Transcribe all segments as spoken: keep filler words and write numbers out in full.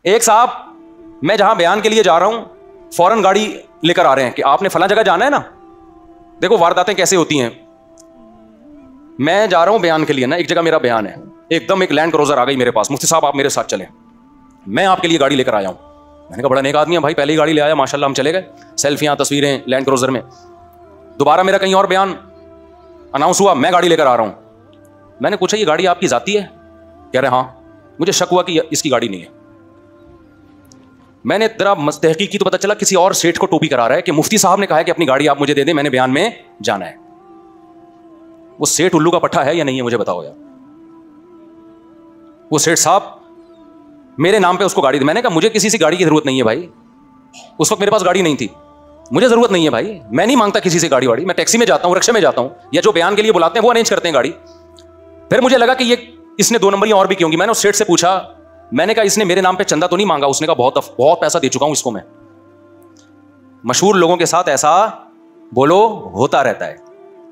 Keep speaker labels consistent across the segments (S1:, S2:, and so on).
S1: एक साहब मैं जहां बयान के लिए जा रहा हूं, फौरन गाड़ी लेकर आ रहे हैं कि आपने फला जगह जाना है ना। देखो वारदातें कैसे होती हैं। मैं जा रहा हूं बयान के लिए ना, एक जगह मेरा बयान है, एकदम एक लैंड क्रूजर आ गई मेरे पास, मुफ्ती साहब आप मेरे साथ चलें, मैं आपके लिए गाड़ी लेकर आया हूं। मैंने कहा बड़ा नेक आदमी है भाई, पहले ही गाड़ी ले आया, माशाल्लाह। हम चले गए, सेल्फियां तस्वीरें लैंड क्रूजर में। दोबारा मेरा कहीं और बयान अनाउंस हुआ, मैं गाड़ी लेकर आ रहा हूं। मैंने पूछा ये गाड़ी आपकी जाती है? कह रहे हाँ। मुझे शक हुआ कि इसकी गाड़ी नहीं है। मैंने जरा तहकीक की तो पता चला किसी और सेठ को टोपी करा रहा है कि मुफ्ती साहब ने कहा है कि अपनी गाड़ी आप मुझे दे दें, मैंने बयान में जाना है। वो सेठ उल्लू का पट्टा है या नहीं है मुझे बताओ यार। वो सेठ साहब मेरे नाम पे उसको गाड़ी दी। मैंने कहा मुझे किसी से गाड़ी की जरूरत नहीं है भाई, उस वक्त मेरे पास गाड़ी नहीं थी, मुझे जरूरत नहीं है भाई, मैं नहीं मांगता किसी से गाड़ी वाड़ी, मैं टैक्सी में जाता हूं, रिक्शे में जाता हूं, या जो बयान के लिए बुलाते हैं वो अरेंज करते हैं गाड़ी। फिर मुझे लगा कि ये इसने दो नंबरियां और भी की होंगी। मैंने उस सेठ से पूछा, मैंने कहा इसने मेरे नाम पे चंदा तो नहीं मांगा? उसने कहा बहुत बहुत पैसा दे चुका हूं इसको मैं। मशहूर लोगों के साथ ऐसा बोलो होता रहता है।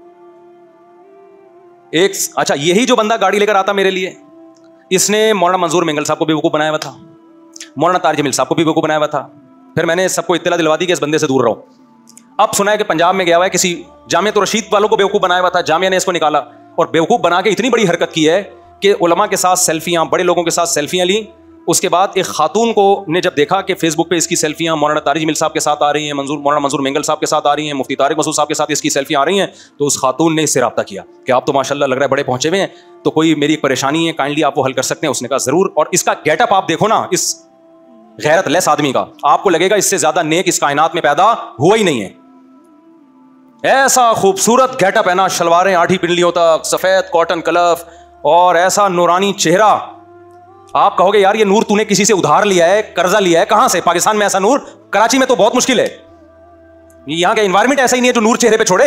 S1: एक अच्छा यही जो बंदा गाड़ी लेकर आता मेरे लिए, इसने मौलाना मंजूर मेंगल साहब को बेवकूफ बनाया हुआ था, मौलाना तारिक जमील साहब को भी बेवकूफ बनाया हुआ था। फिर मैंने सबको इत्तला दिलवा दी कि इस बंदे से दूर रहो। अब सुना है कि पंजाब में गया हुआ है, किसी जामिया तो रशीद वालों को बेवकूफ बनाया हुआ था, जामिया ने इसको निकाला और बेवकूफ बना के इतनी बड़ी हरकत की है कि उलमा के साथ सेल्फियां, बड़े लोगों के साथ सेल्फियां ली। उसके बाद एक खातून को ने जब देखा कि फेसबुक पे इसकी सेल्फियां मौलाना तारिक जमील साहब के साथ आ रही हैं, मंजूर मौलाना मंजूर मेंगल साहब के साथ आ रही हैं, मुफ्ती तारिक मसूद साहब के साथ इसकी सेल्फियां आ रही हैं, तो उस खातून ने इससे रब्ता किया कि आप तो माशाल्लाह लग रहा है बड़े पहुंचे हुए हैं, तो कोई मेरी एक परेशानी है, काइंडली आप वो हल कर सकते हैं। उसने कहा जरूर। और इसका गेटअप आप देखो ना, इस गैरत लेस आदमी का, आपको लगेगा इससे ज्यादा नेक इस कायनात में पैदा हुआ ही नहीं है। ऐसा खूबसूरत गेटअप है ना, शलवारें आठी पिंडलियों तक, सफेद कॉटन कलफ और ऐसा नूरानी चेहरा। आप कहोगे यार ये नूर तूने किसी से उधार लिया है, कर्जा लिया है, कहां से? पाकिस्तान में ऐसा नूर, कराची में तो बहुत मुश्किल है, यहां का एनवायरमेंट ऐसा ही नहीं है जो नूर चेहरे पे छोड़े।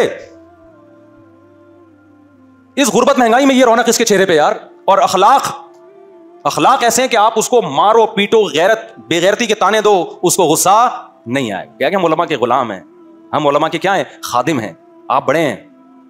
S1: इस गुर्बत महंगाई में ये रौनक इसके चेहरे पे यार। और अखलाक अखलाक ऐसे हैं कि आप उसको मारो पीटो, गैरत बेगैरती के ताने दो, उसको गुस्सा नहीं आए। क्या कि हम उलमा के गुलाम हैं, हम उलमा के क्या हैं? खादिम हैं। आप बड़े हैं।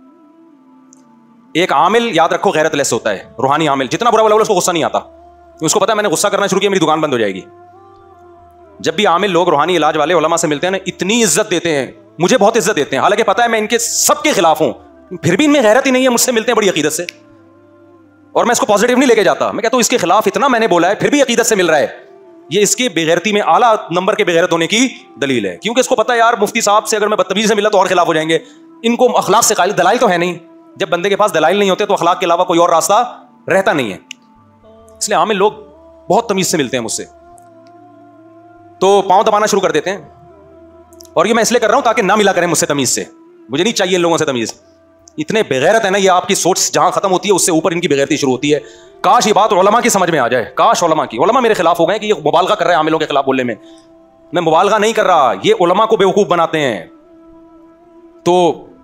S1: एक आमिल याद रखो गैरत लेस होता है, रूहानी आमिल, जितना बुरा बोला उसको गुस्सा नहीं आता, उसको पता है मैंने गुस्सा करना शुरू किया मेरी दुकान बंद हो जाएगी। जब भी आमिल लोग रूहानी इलाज वाले उलमा से मिलते हैं ना, इतनी इज्जत देते हैं, मुझे बहुत इज्जत देते हैं, हालांकि पता है मैं इनके सबके खिलाफ हूं, फिर भी इनमें गैरत ही नहीं है। मुझसे मिलते हैं बड़ी अकीदत से और मैं इसको पॉजिटिव नहीं लेके जाता। मैं कहता हूं इसके खिलाफ इतना मैंने बोला है, फिर भी अकीदत से मिल रहा है, ये इसकी बेगैरती में आला नंबर के बेगैरत होने की दलील है। क्योंकि इसको पता है यार मुफ्ती साहब से अगर मैं बदतमीजी से मिला तो और खिलाफ हो जाएंगे, इनको अखलाक से कायल दलाइल तो है नहीं। जब बंदे के पास दलाइल नहीं होते तो अखलाक के अलावा कोई और रास्ता रहता नहीं है। इसलिए आमिल लोग बहुत तमीज से मिलते हैं मुझसे तो पांव दबाना शुरू कर देते हैं, और ये मैं इसलिए कर रहा हूं ताकि ना मिला करें मुझसे तमीज से। मुझे नहीं चाहिए इन लोगों से तमीज, इतने बेगैरत है ना, ये आपकी सोच जहां खत्म होती है उससे ऊपर इनकी बेगैरती शुरू होती है। काश ये बात उलमा की समझ में आ जाए, काश उलमा की। उलमा मेरे खिलाफ हो गए कि ये मुबालगा कर रहे हैं आमिलों के खिलाफ बोलने में। मैं मुबालगा नहीं कर रहा, ये उलमा को बेवकूफ बनाते हैं। तो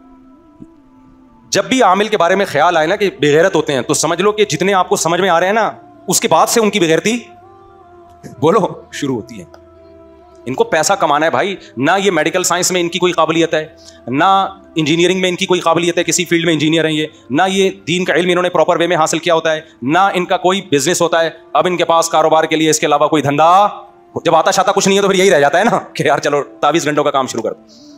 S1: जब भी आमिल के बारे में ख्याल आए ना कि बेगैरत होते हैं, तो समझ लो कि जितने आपको समझ में आ रहे हैं ना, उसके बाद से उनकी बेगैरती बोलो शुरू होती है। इनको पैसा कमाना है भाई, ना ये मेडिकल साइंस में इनकी कोई काबिलियत है, ना इंजीनियरिंग में इनकी कोई काबिलियत है, किसी फील्ड में इंजीनियर हैं ये, ना ये दीन का इल्म इन्होंने प्रॉपर वे में हासिल किया होता है, ना इनका कोई बिजनेस होता है। अब इनके पास कारोबार के लिए इसके अलावा कोई धंधा, जब आता शाता कुछ नहीं है तो फिर यही रह जाता है ना कि यार चलो तावीज़ गंडों का काम शुरू कर दो।